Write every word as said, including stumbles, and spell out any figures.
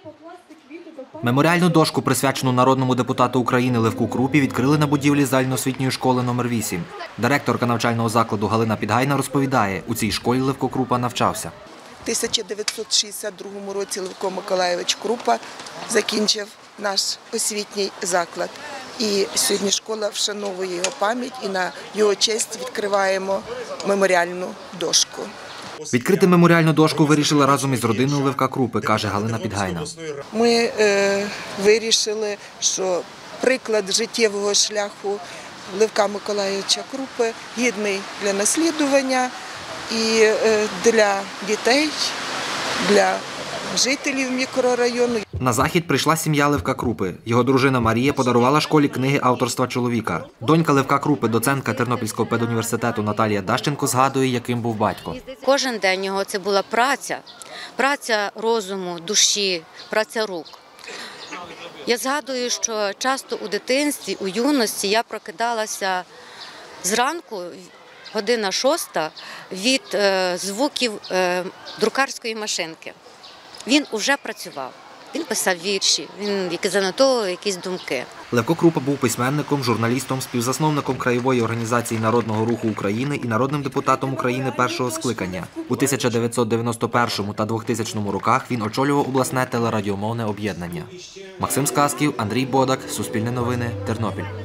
Меморіальну дошку, присвячену народному депутату України Левку Крупі, відкрили на будівлі загальноосвітньої школи номер вісім. Директорка навчального закладу Галина Підгайна розповідає, у цій школі Левко Крупа навчався. У тисяча дев'ятсот шістдесят другому році Левко Миколайович Крупа закінчив наш освітній заклад. І сьогодні школа вшановує його пам'ять і на його честь відкриваємо меморіальну дошку. Відкрити меморіальну дошку вирішили разом із родиною Левка Крупи, каже Галина Підгайна. Ми е, вирішили, що приклад життєвого шляху Левка Миколайовича Крупи гідний для наслідування і е, для дітей, для жителів мікрорайону. На захід прийшла сім'я Левка Крупи. Його дружина Марія подарувала школі книги авторства чоловіка. Донька Левка Крупи, доцентка Тернопільського педуніверситету Наталія Дащенко згадує, яким був батько. Кожен день його це була праця, праця розуму, душі, праця рук. Я згадую, що часто у дитинстві, у юності я прокидалася зранку, година шоста, від е, звуків е, друкарської машинки. Він уже працював, він писав вірші, він занотовував якісь думки. Левко Крупа був письменником, журналістом, співзасновником Краєвої організації Народного руху України і народним депутатом України першого скликання. У тисяча дев'ятсот дев'яносто першому та двохтисячному роках він очолював обласне телерадіомовне об'єднання. Максим Сказків, Андрій Бодак, Суспільне новини, Тернопіль.